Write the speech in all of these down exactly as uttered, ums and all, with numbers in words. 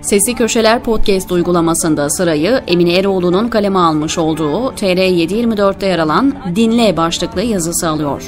Sesli Köşeler Podcast uygulamasında sırayı Emine Eroğlu'nun kaleme almış olduğu T R yedi yirmi dört'te yer alan Dinle başlıklı yazısı alıyor.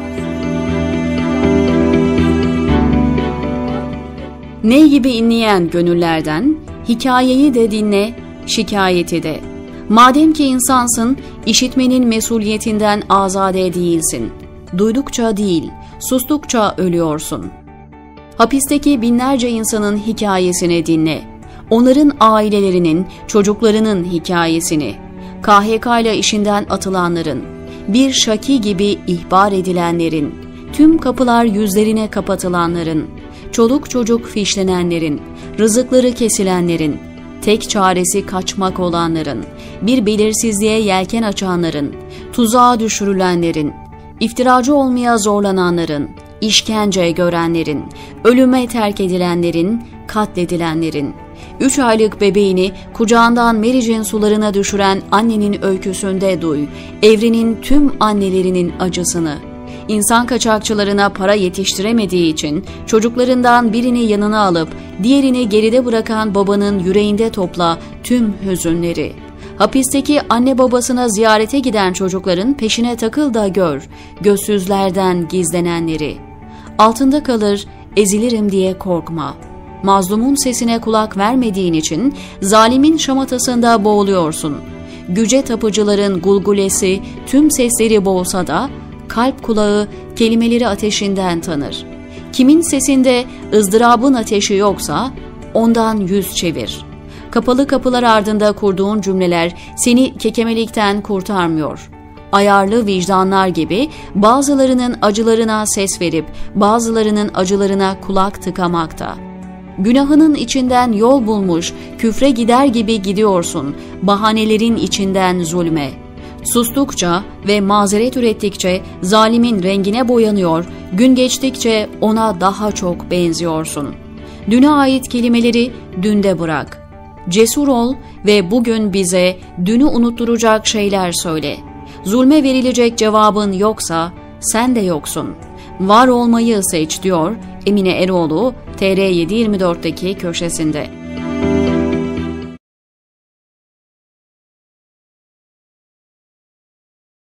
Ney gibi inleyen gönüllerden, hikayeyi de dinle, şikayeti de. Madem ki insansın, işitmenin mesuliyetinden azade değilsin. Duydukça değil, sustukça ölüyorsun. Hapisteki binlerce insanın hikayesini dinle. Onların ailelerinin, çocuklarının hikayesini. K H K ile işinden atılanların, bir şaki gibi ihbar edilenlerin, tüm kapılar yüzlerine kapatılanların, çoluk çocuk fişlenenlerin, rızıkları kesilenlerin, tek çaresi kaçmak olanların, bir belirsizliğe yelken açanların, tuzağa düşürülenlerin, iftiracı olmaya zorlananların, işkence görenlerin, ölüme terk edilenlerin, katledilenlerin, üç aylık bebeğini kucağından Meric'in sularına düşüren annenin öyküsünde duy, evrenin tüm annelerinin acısını. İnsan kaçakçılarına para yetiştiremediği için çocuklarından birini yanına alıp diğerini geride bırakan babanın yüreğinde topla tüm hüzünleri. Hapisteki anne babasına ziyarete giden çocukların peşine takıl da gör, gözsüzlerden gizlenenleri. Altında kalır, ezilirim diye korkma. Mazlumun sesine kulak vermediğin için zalimin şamatasında boğuluyorsun. Güce tapıcıların gulgulesi tüm sesleri boğsa da kalp kulağı kelimeleri ateşinden tanır. Kimin sesinde ızdırabın ateşi yoksa ondan yüz çevir. Kapalı kapılar ardında kurduğun cümleler seni kekemelikten kurtarmıyor. Ayarlı vicdanlar gibi bazılarının acılarına ses verip bazılarının acılarına kulak tıkamakta. Günahının içinden yol bulmuş, küfre gider gibi gidiyorsun, bahanelerin içinden zulme. Sustukça ve mazeret ürettikçe zalimin rengine boyanıyor, gün geçtikçe ona daha çok benziyorsun. Düne ait kelimeleri dünde bırak. Cesur ol ve bugün bize dünü unutturacak şeyler söyle. Zulme verilecek cevabın yoksa sen de yoksun. Var olmayı seç diyor Emine Eroğlu T R yedi yirmi dört'teki köşesinde.